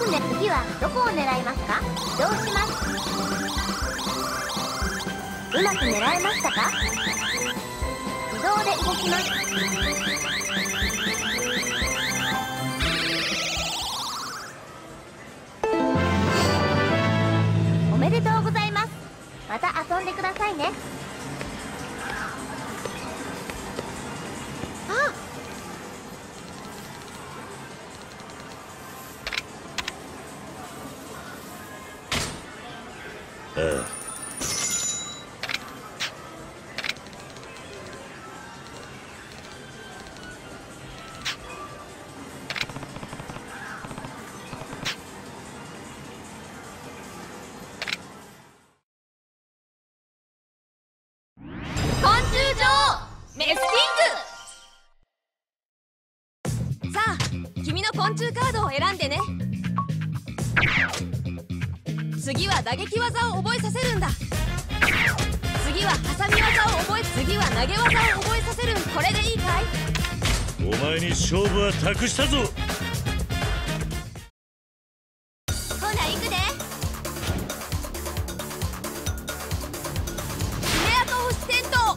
くね。次はどこを狙いますか？移動します。うまく狙えましたか？自動で動きます。おめでとうございます。また遊んでくださいね。 昆虫カードを選んでね。次は打撃技を覚えさせるんだ。次は挟み技を覚え、次は投げ技を覚えさせる。これでいいかい？ お前に勝負は託したぞ。 ほな行くで。爪痕押し戦闘。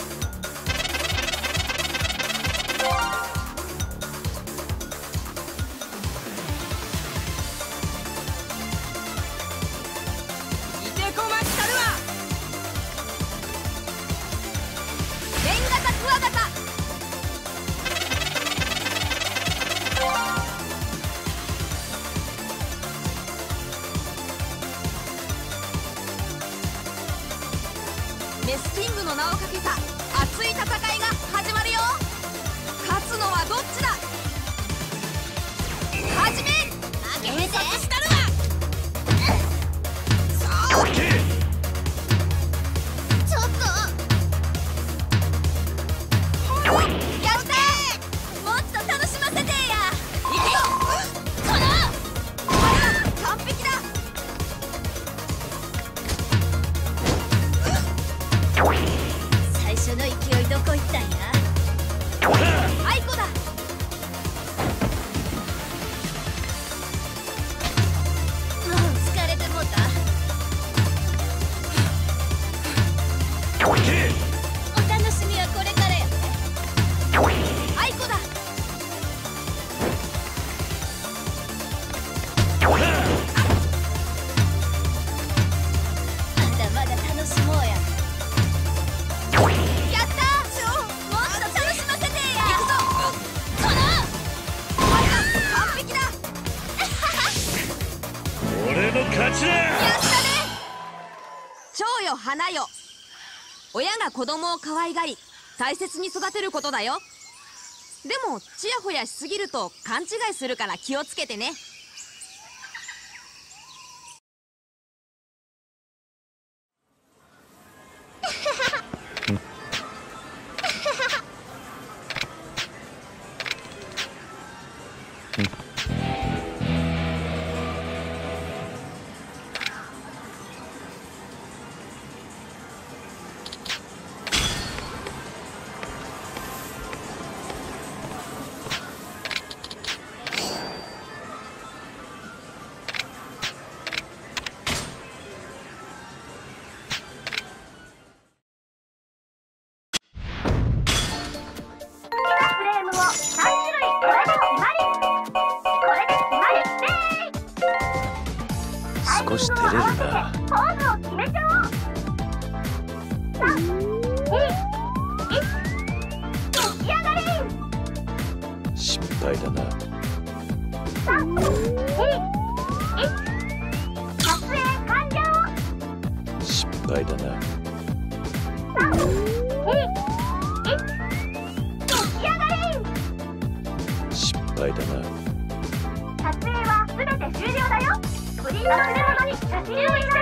メスキングの名をかけた熱い戦いが始まるよ。勝つのはどっちだ？始め！負けへんでしたるわ。そう。ちょっとやったー。もっと楽しませてや。いくよ。このこれは完璧だ。最初の勢いどこ行ったんや？アイコだ。もう疲れてもうた。お楽しみはこれからやね。アイコだ。まだまだ楽しもうや。やったー！もっと楽しませてや。行くぞ。このあれだ。完璧だ。 俺の勝ちだ。 やったね。蝶よ花よ。親が子供を可愛がり大切に育てることだよ。でもちやほやしすぎると勘違いするから気をつけてね。 少し照れるな。 ポーズを決めちゃおう。3、2、1、起き上がれ。 失敗だな。 3、2、1、撮影完了。 失敗だな。 3、2、1、起き上がれ。 失敗だな。 撮影は全て終了だよ。プリントの入れ物に写真を入れ